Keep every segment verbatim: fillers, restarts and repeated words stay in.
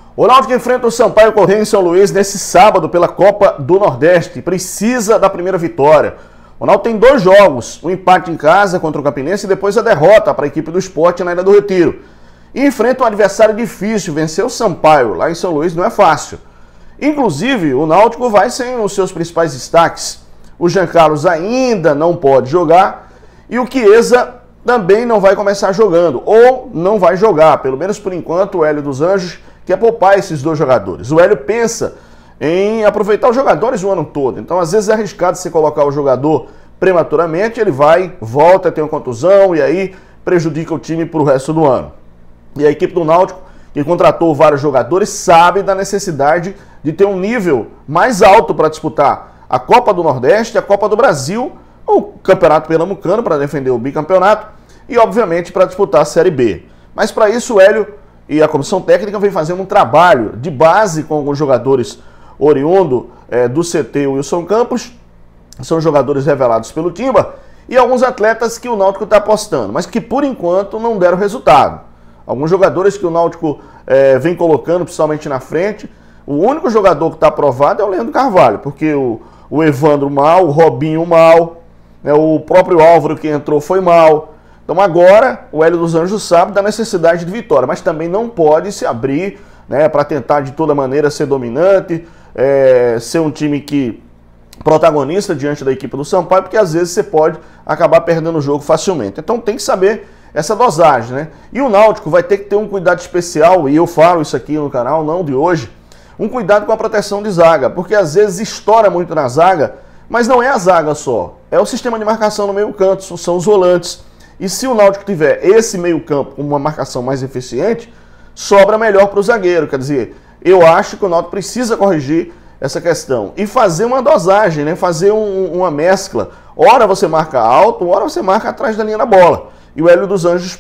O Náutico enfrenta o Sampaio Corrêa em São Luís nesse sábado pela Copa do Nordeste. Precisa da primeira vitória. O Náutico tem dois jogos, um empate em casa contra o Campinense e depois a derrota para a equipe do Sport na Ilha do Retiro. E enfrenta um adversário difícil, vencer o Sampaio lá em São Luís não é fácil. Inclusive, o Náutico vai sem os seus principais destaques. O Jean Carlos ainda não pode jogar e o Chiesa também não vai começar jogando, ou não vai jogar, pelo menos por enquanto o Hélio dos Anjos quer poupar esses dois jogadores. O Hélio pensa em aproveitar os jogadores o ano todo, então às vezes é arriscado você colocar o jogador prematuramente, ele vai, volta, tem uma contusão e aí prejudica o time para o resto do ano. E a equipe do Náutico, que contratou vários jogadores, sabe da necessidade de ter um nível mais alto para disputar a Copa do Nordeste, a Copa do Brasil, o Campeonato Pernambucano para defender o bicampeonato e, obviamente, para disputar a Série B. Mas para isso o Hélio e a comissão técnica vem fazendo um trabalho de base com alguns jogadores oriundo é, do C T Wilson Campos, são jogadores revelados pelo Timba, e alguns atletas que o Náutico está apostando, mas que por enquanto não deram resultado. Alguns jogadores que o Náutico é, vem colocando, principalmente na frente. O único jogador que está aprovado é o Leandro Carvalho, porque o, o Evandro mal, o Robinho mal, né, o próprio Álvaro que entrou foi mal. Então agora o Hélio dos Anjos sabe da necessidade de vitória, mas também não pode se abrir, né, para tentar de toda maneira ser dominante, é, ser um time que protagonista diante da equipe do Sampaio, porque às vezes você pode acabar perdendo o jogo facilmente. Então tem que saber essa dosagem, né? E o Náutico vai ter que ter um cuidado especial, e eu falo isso aqui no canal, não de hoje, um cuidado com a proteção de zaga, porque às vezes estoura muito na zaga, mas não é a zaga só, é o sistema de marcação no meio canto, são os volantes. E se o Náutico tiver esse meio campo com uma marcação mais eficiente, sobra melhor para o zagueiro. Quer dizer, eu acho que o Náutico precisa corrigir essa questão e fazer uma dosagem, né? Fazer um, uma mescla. Ora você marca alto, ora você marca atrás da linha da bola. E o Hélio dos Anjos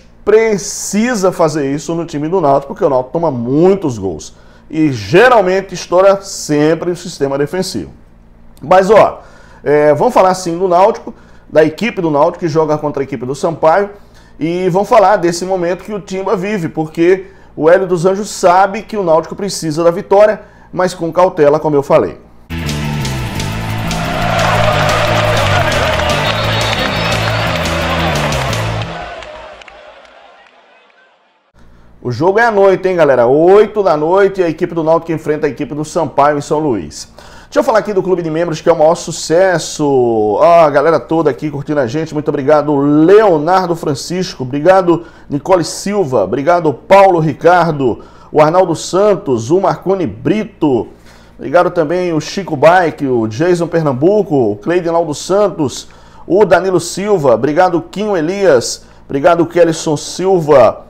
precisa fazer isso no time do Náutico, porque o Náutico toma muitos gols. E geralmente estoura sempre o sistema defensivo. Mas, ó, é, vamos falar sim do Náutico, da equipe do Náutico que joga contra a equipe do Sampaio. E vamos falar desse momento que o Timba vive, porque o Hélio dos Anjos sabe que o Náutico precisa da vitória, mas com cautela, como eu falei. O jogo é à noite, hein, galera? oito da noite, a equipe do Náutico enfrenta a equipe do Sampaio em São Luís. Deixa eu falar aqui do Clube de Membros, que é o maior sucesso. Ah, a galera toda aqui curtindo a gente, muito obrigado. Leonardo Francisco, obrigado. Nicole Silva, obrigado. Paulo Ricardo, o Arnaldo Santos, o Marconi Brito, obrigado também o Chico Bike, o Jason Pernambuco, o Cleidinaldo Santos, o Danilo Silva, obrigado. Quinho Elias, obrigado. Kellyson Silva.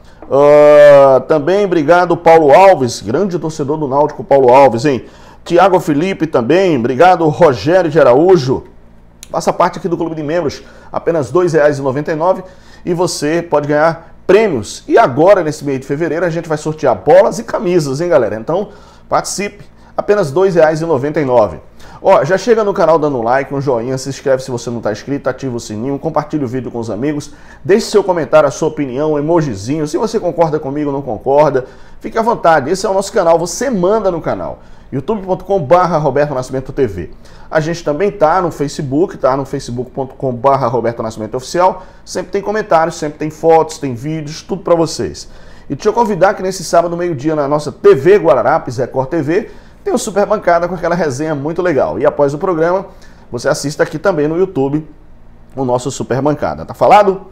Uh, também obrigado Paulo Alves, grande torcedor do Náutico, Paulo Alves, hein? Tiago Felipe também, obrigado Rogério de Araújo. Faça parte aqui do Clube de Membros, apenas dois reais e noventa e nove centavos e você pode ganhar prêmios. E agora, nesse mês de fevereiro, a gente vai sortear bolas e camisas, hein, galera? Então, participe, apenas dois reais e noventa e nove centavos. Ó, já chega no canal dando um like, um joinha, se inscreve se você não está inscrito, ativa o sininho, compartilha o vídeo com os amigos, deixe seu comentário, a sua opinião, um emojizinho, se você concorda comigo ou não concorda, fique à vontade, esse é o nosso canal, você manda no canal, youtube ponto com barra Roberto Nascimento T V. A gente também tá no Facebook, tá no facebook ponto com barra Roberto Nascimento Oficial, sempre tem comentários, sempre tem fotos, tem vídeos, tudo para vocês. E deixa eu convidar que nesse sábado, meio-dia, na nossa T V Guararapes, Record T V, tem o Super Bancada com aquela resenha muito legal. E após o programa, você assista aqui também no YouTube o nosso Super Bancada. Tá falado?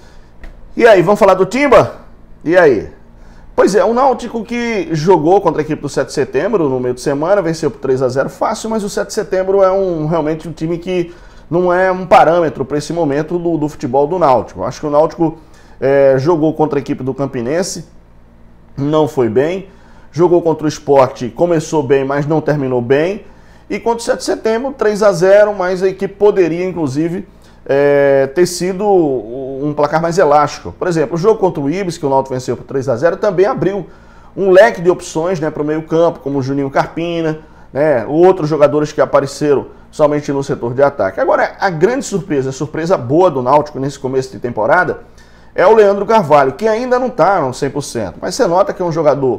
E aí, vamos falar do Timba? E aí? Pois é, o Náutico que jogou contra a equipe do sete de setembro no meio de semana, venceu por três a zero fácil, mas o sete de setembro é um, realmente um time que não é um parâmetro para esse momento do, do futebol do Náutico. Acho que o Náutico é, jogou contra a equipe do Campinense, não foi bem. Jogou contra o Sport, começou bem, mas não terminou bem. E contra o sete de setembro, três a zero, mas a equipe poderia, inclusive, é, ter sido um placar mais elástico. Por exemplo, o jogo contra o Ibis, que o Náutico venceu por três a zero, também abriu um leque de opções, né, para o meio campo, como o Juninho Carpina, né, outros jogadores que apareceram somente no setor de ataque. Agora, a grande surpresa, a surpresa boa do Náutico nesse começo de temporada, é o Leandro Carvalho, que ainda não está no cem por cento. Mas você nota que é um jogador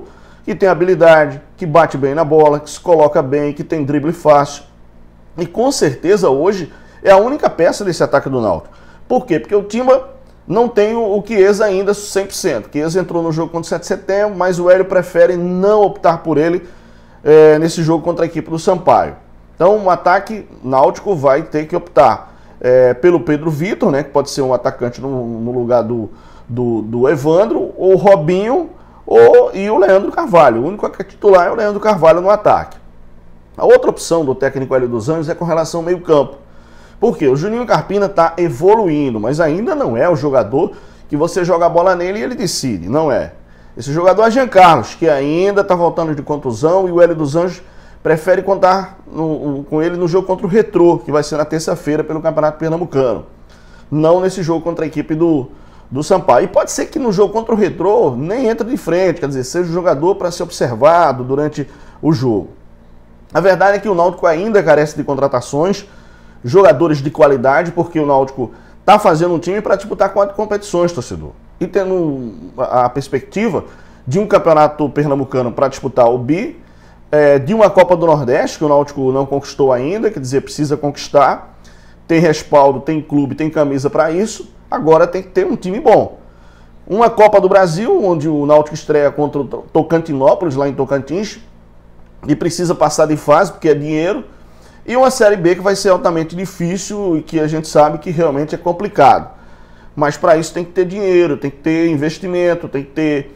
que tem habilidade, que bate bem na bola, que se coloca bem, que tem drible fácil. E com certeza hoje é a única peça desse ataque do Náutico. Por quê? Porque o Timba não tem o Chiesa ainda cem por cento. O Chiesa entrou no jogo contra o sete de setembro, mas o Hélio prefere não optar por ele é, nesse jogo contra a equipe do Sampaio. Então o ataque náutico vai ter que optar é, pelo Pedro Vitor, né, que pode ser um atacante no, no lugar do, do, do Evandro, ou Robinho, ou, e o Leandro Carvalho. O único que é titular é o Leandro Carvalho no ataque. A outra opção do técnico Hélio dos Anjos é com relação ao meio campo. Por quê? O Juninho Carpina está evoluindo, mas ainda não é o jogador que você joga a bola nele e ele decide, não é. Esse jogador é Jean Carlos, que ainda está voltando de contusão, e o Hélio dos Anjos prefere contar no, com ele no jogo contra o Retrô, que vai ser na terça-feira pelo Campeonato Pernambucano. Não nesse jogo contra a equipe do, do Sampaio. E pode ser que no jogo contra o Retrô nem entre de frente, quer dizer, seja o jogador para ser observado durante o jogo. A verdade é que o Náutico ainda carece de contratações, jogadores de qualidade, porque o Náutico está fazendo um time para disputar quatro competições, torcedor. E tendo a perspectiva de um campeonato pernambucano para disputar o bi, é, de uma Copa do Nordeste, que o Náutico não conquistou ainda, quer dizer, precisa conquistar, tem respaldo, tem clube, tem camisa para isso, agora tem que ter um time bom. Uma Copa do Brasil, onde o Náutico estreia contra o Tocantinópolis, lá em Tocantins, e precisa passar de fase, porque é dinheiro. E uma Série B que vai ser altamente difícil e que a gente sabe que realmente é complicado. Mas para isso tem que ter dinheiro, tem que ter investimento, tem que ter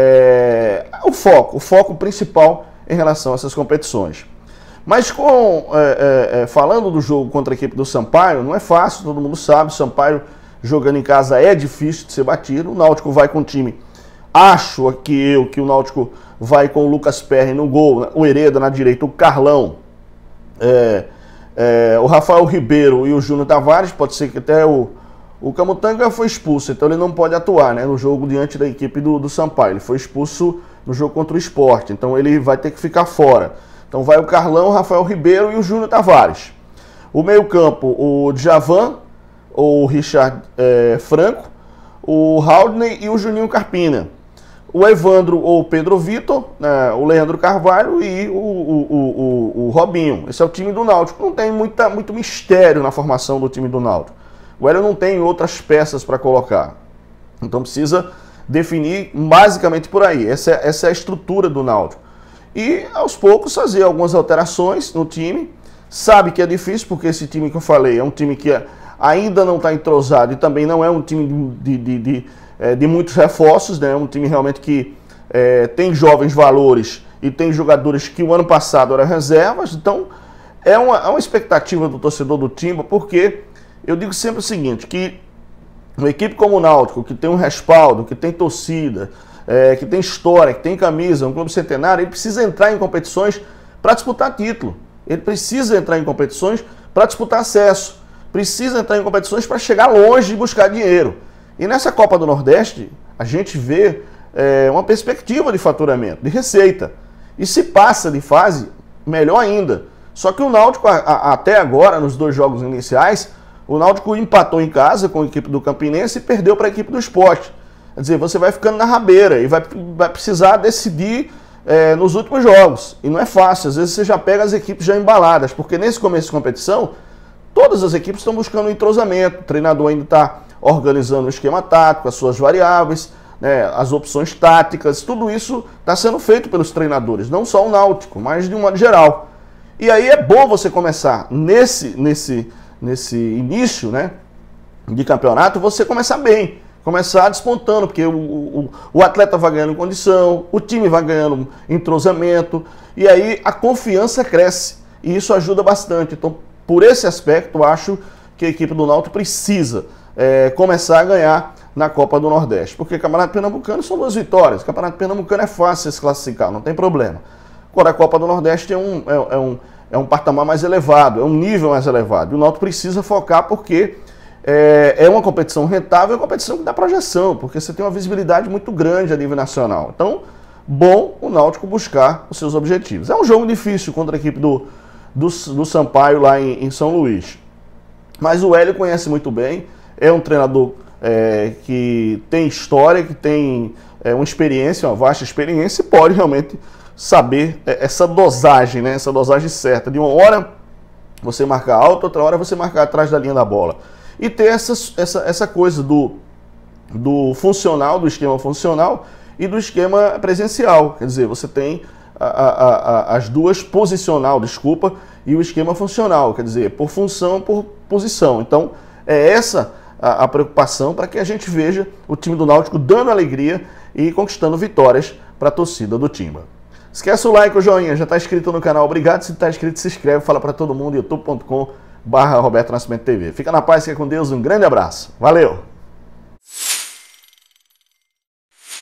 é, o foco, o foco principal em relação a essas competições. Mas com, é, é, falando do jogo contra a equipe do Sampaio, não é fácil, todo mundo sabe, o Sampaio jogando em casa é difícil de ser batido. O Náutico vai com o time, acho que eu, que o Náutico vai com o Lucas Perry no gol, o Hereda na direita, o Carlão, É, é, o Rafael Ribeiro e o Júnior Tavares, pode ser que até o, o Camutanga foi expulso, então ele não pode atuar, né, no jogo diante da equipe do, do Sampaio. Ele foi expulso no jogo contra o Sport, então ele vai ter que ficar fora. Então vai o Carlão, o Rafael Ribeiro e o Júnior Tavares. O meio campo, o Djavan, o Richard é, Franco, o Haldney e o Juninho Carpina. O Evandro ou o Pedro Vitor, né, o Leandro Carvalho e o, o, o, o, o Robinho. Esse é o time do Náutico. Não tem muita, muito mistério na formação do time do Náutico. O Hélio não tem outras peças para colocar. Então precisa definir basicamente por aí. Essa é, essa é a estrutura do Náutico. E aos poucos fazer algumas alterações no time. Sabe que é difícil, porque esse time que eu falei é um time que ainda não está entrosado e também não é um time de... de, de, de de muitos reforços, né? Um time realmente que é, tem jovens valores e tem jogadores que o ano passado eram reservas. Então é uma, é uma expectativa do torcedor do Timba, porque eu digo sempre o seguinte, que uma equipe como o Náutico, que tem um respaldo, que tem torcida, é, que tem história, que tem camisa, um clube centenário, ele precisa entrar em competições para disputar título. Ele precisa entrar em competições para disputar acesso. Precisa entrar em competições para chegar longe e buscar dinheiro. E nessa Copa do Nordeste, a gente vê é, uma perspectiva de faturamento, de receita. E se passa de fase, melhor ainda. Só que o Náutico, a, a, até agora, nos dois jogos iniciais, o Náutico empatou em casa com a equipe do Campinense e perdeu para a equipe do Sport. Quer dizer, você vai ficando na rabeira e vai, vai precisar decidir é, nos últimos jogos. E não é fácil, às vezes você já pega as equipes já embaladas, porque nesse começo de competição, todas as equipes estão buscando um entrosamento, o treinador ainda está organizando o esquema tático, as suas variáveis, né, as opções táticas, tudo isso está sendo feito pelos treinadores, não só o Náutico, mas de um modo geral. E aí é bom você começar nesse, nesse, nesse início, né, de campeonato, você começar bem, começar despontando, porque o, o, o atleta vai ganhando condição, o time vai ganhando entrosamento, e aí a confiança cresce, e isso ajuda bastante. Então, por esse aspecto, eu acho que a equipe do Náutico precisa É, começar a ganhar na Copa do Nordeste. Porque Campeonato Pernambucano são duas vitórias. Campeonato Pernambucano é fácil se classificar, não tem problema. Agora a Copa do Nordeste é um, é, é, um, é um patamar mais elevado, é um nível mais elevado. E o Náutico precisa focar porque é, é uma competição rentável, é uma competição que dá projeção, porque você tem uma visibilidade muito grande a nível nacional. Então, bom o Náutico buscar os seus objetivos. É um jogo difícil contra a equipe do, do, do Sampaio lá em, em São Luís. Mas o Hélio conhece muito bem. É um treinador é, que tem história, que tem é, uma experiência, uma vasta experiência, e pode realmente saber essa dosagem, né? Essa dosagem certa. De uma hora você marcar alto, outra hora você marcar atrás da linha da bola. E ter essa, essa, essa coisa do, do funcional, do esquema funcional e do esquema presencial. Quer dizer, você tem a, a, a, as duas, posicional, desculpa, e o esquema funcional. Quer dizer, por função, por posição. Então, é essa a, a preocupação para que a gente veja o time do Náutico dando alegria e conquistando vitórias para a torcida do Timba. Esquece o like, o joinha, já está inscrito no canal. Obrigado, se está inscrito, se inscreve, fala para todo mundo, youtube ponto com barra Roberto Nascimento T V. Fica na paz, fica com Deus, um grande abraço. Valeu!